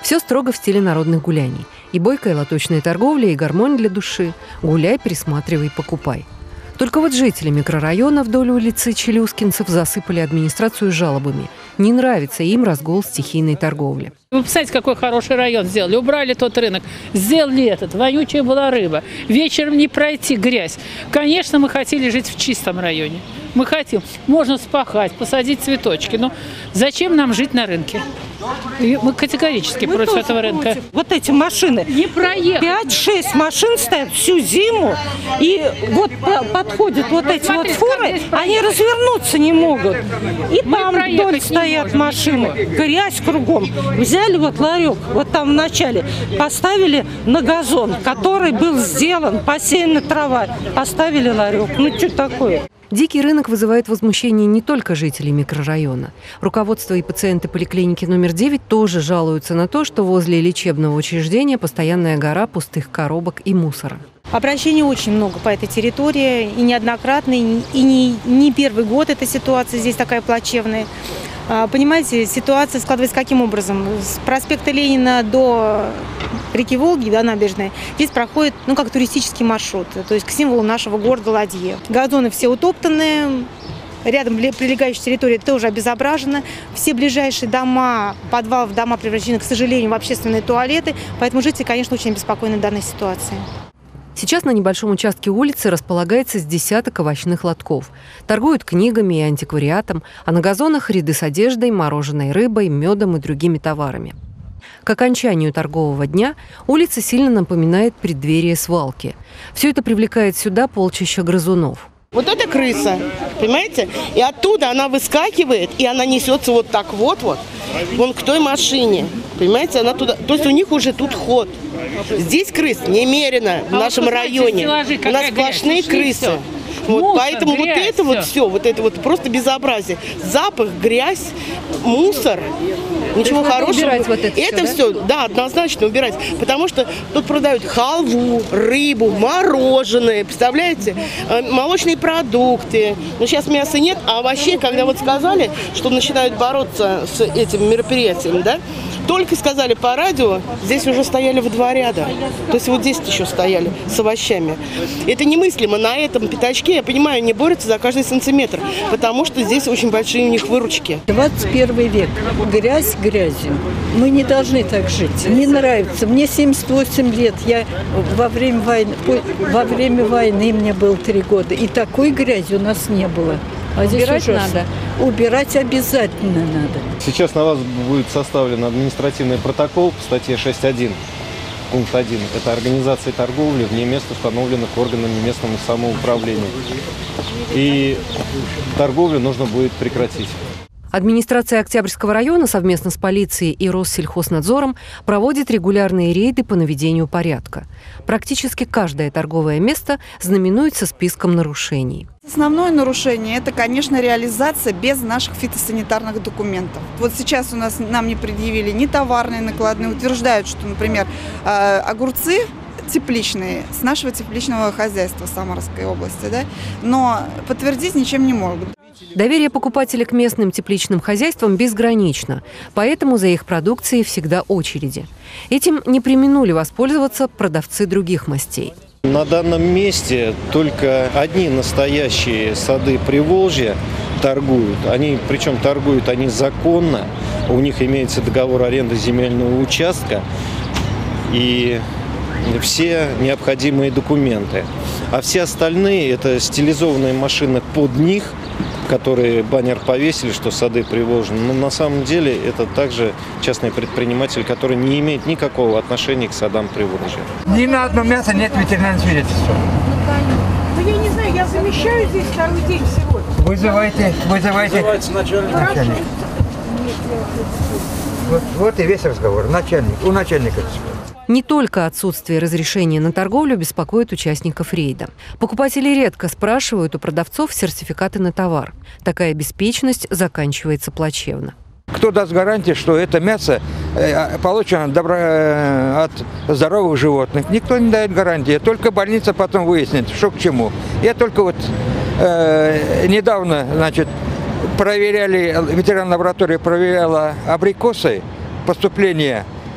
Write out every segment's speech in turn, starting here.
Все строго в стиле народных гуляний. И бойкая лоточная торговля, и гармонь для души. Гуляй, присматривай, покупай. Только вот жители микрорайона вдоль улицы Челюскинцев засыпали администрацию жалобами. Не нравится им разгул стихийной торговли. Вы представляете, какой хороший район сделали. Убрали тот рынок, сделали этот. Вонючая была рыба. Вечером не пройти, грязь. Конечно, мы хотели жить в чистом районе. Мы хотим. Можно спахать, посадить цветочки. Но зачем нам жить на рынке? И мы категорически против этого рынка. Вот эти машины. Не проехать. 5-6 машин стоят всю зиму. И вот подходят вот эти вот фуры, они развернуться не могут. И там вдоль стоят машины. Грязь кругом. Взяли вот ларек, вот там в начале, поставили на газон, который был сделан, посеяна трава. Поставили ларек. Ну что такое? Дикий рынок вызывает возмущение не только жителей микрорайона. Руководство и пациенты поликлиники номер 9 тоже жалуются на то, что возле лечебного учреждения постоянная гора пустых коробок и мусора. Обращений очень много по этой территории, и неоднократно, и не первый год эта ситуация здесь такая плачевная. Понимаете, ситуация складывается каким образом? С проспекта Ленина до реки Волги, до набережной, здесь проходит, как туристический маршрут, то есть к символу нашего города Ладье. Газоны все утоптанные, рядом прилегающая территория тоже обезображена. Все ближайшие дома, подвалы в дома превращены, к сожалению, в общественные туалеты, поэтому жители, конечно, очень обеспокоены данной ситуацией. Сейчас на небольшом участке улицы располагается с десяток овощных лотков. Торгуют книгами и антиквариатом, а на газонах ряды с одеждой, мороженой рыбой, медом и другими товарами. К окончанию торгового дня улица сильно напоминает преддверие свалки. Все это привлекает сюда полчища грызунов. Вот это крыса, понимаете? И оттуда она выскакивает, и она несется вот так вон к той машине. Понимаете, она туда. То есть у них уже тут ход. Здесь крыс немерено в нашем районе. У нас сплошные крысы. Вот, поэтому грязь, вот это вот просто безобразие. Запах, грязь, мусор. Ничего хорошего. Убирать вот это все, да, однозначно убирать. Потому что тут продают халву, рыбу, мороженое, представляете? Молочные продукты. Но сейчас мяса нет, а овощей, когда вот сказали, что начинают бороться с этим мероприятием, да, только сказали по радио, здесь уже стояли в 2 ряда. То есть вот здесь еще стояли с овощами. Это немыслимо. На этом пятачке, я понимаю, они борются за каждый сантиметр, потому что здесь очень большие у них выручки. 21 век. Грязь грязью. Мы не должны так жить. Не нравится. Мне 78 лет. Я во время войны мне было 3 года. И такой грязи у нас не было. А здесь убирать надо. Убирать обязательно надо. Сейчас на вас будет составлен административный протокол по статье 6.1, пункт 1. Это организация торговли вне мест, установленных органами местного самоуправления. И торговлю нужно будет прекратить. Администрация Октябрьского района совместно с полицией и Россельхознадзором проводит регулярные рейды по наведению порядка. Практически каждое торговое место знаменуется списком нарушений. Основное нарушение – это, конечно, реализация без наших фитосанитарных документов. Вот сейчас нам не предъявили ни товарные накладные, утверждают, что, например, огурцы тепличные с нашего тепличного хозяйства Самарской области, да? Но подтвердить ничем не могут. Доверие покупателей к местным тепличным хозяйствам безгранично, поэтому за их продукцией всегда очереди. Этим не преминули воспользоваться продавцы других мастей. На данном месте только одни настоящие сады Приволжья торгуют. Причем торгуют они законно. У них имеется договор аренды земельного участка и все необходимые документы. А все остальные – это стилизованные машины под них, которые баннер повесили, что сады Приволжья. Но на самом деле это также частный предприниматель, который не имеет никакого отношения к садам Приволжья. Ни на одно мясо нет ветеринарного свидетельства. Ну я не знаю, я замещаю здесь 2-й день сегодня. Вызывайте начальника. Вот и весь разговор. У начальника. Не только отсутствие разрешения на торговлю беспокоит участников рейда. Покупатели редко спрашивают у продавцов сертификаты на товар. Такая беспечность заканчивается плачевно. Кто даст гарантию, что это мясо получено от здоровых животных? Никто не дает гарантии. Только больница потом выяснит, что к чему. Я только недавно, ветеринарная лаборатория проверяла абрикосы, поступление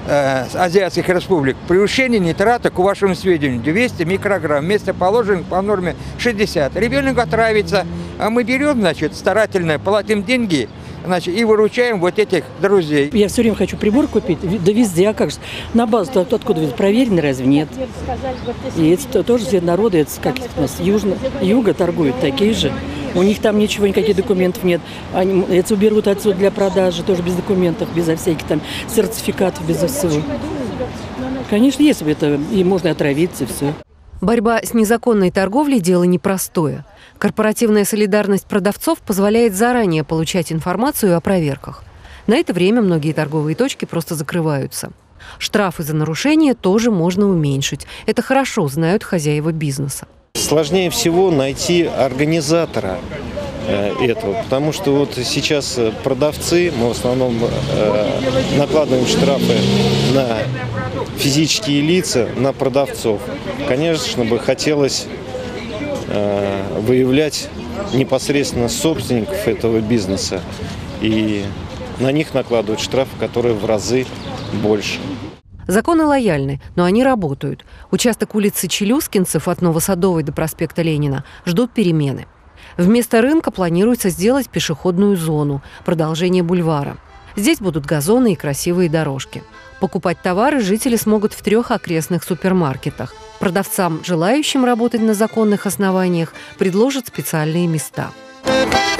азиатских республик. Превышение нитрата, к вашему сведению, 200 микрограмм. Вместо положенных по норме 60. Ребенок отравится, а мы берем, значит, старательно, платим деньги, значит, и выручаем вот этих друзей. Я все время хочу прибор купить, да везде, а как же? На базу откуда проверено, разве нет? И это тоже все народы, это как у нас юга торгуют, такие же. У них там ничего, никаких документов нет. Они это уберут отсюда для продажи, тоже без документов, безо всяких там сертификатов, безо всего. Конечно, если бы это, и можно отравиться, и все. Борьба с незаконной торговлей – дело непростое. Корпоративная солидарность продавцов позволяет заранее получать информацию о проверках. На это время многие торговые точки просто закрываются. Штрафы за нарушение тоже можно уменьшить. Это хорошо знают хозяева бизнеса. Сложнее всего найти организатора этого, потому что вот сейчас продавцы, мы в основном накладываем штрафы на физические лица, на продавцов. Конечно бы хотелось выявлять непосредственно собственников этого бизнеса и на них накладывать штрафы, которые в разы больше. Законы лояльны, но они работают. Участок улицы Челюскинцев от Новосадовой до проспекта Ленина ждут перемены. Вместо рынка планируется сделать пешеходную зону, продолжение бульвара. Здесь будут газоны и красивые дорожки. Покупать товары жители смогут в 3 окрестных супермаркетах. Продавцам, желающим работать на законных основаниях, предложат специальные места.